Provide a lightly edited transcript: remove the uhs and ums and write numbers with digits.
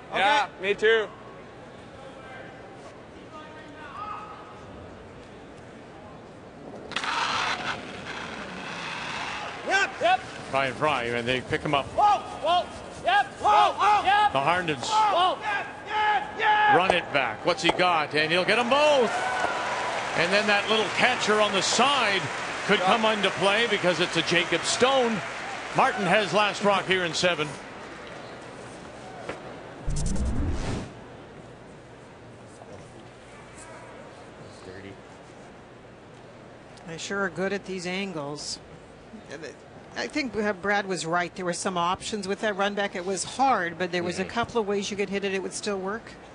Yeah, me too. Yep. Try and fry, and they pick him up. Whoa. Yep. Whoa. Yep. The Harndons Whoa. run it back. What's he got? And he'll get them both. And then that little catcher on the side could come into play because it's a Jacob Stone. Martin has last rock here in 7. They sure are good at these angles. I think Brad was right. There were some options with that run back. It was hard, but there was a couple of ways you could hit it. It would still work.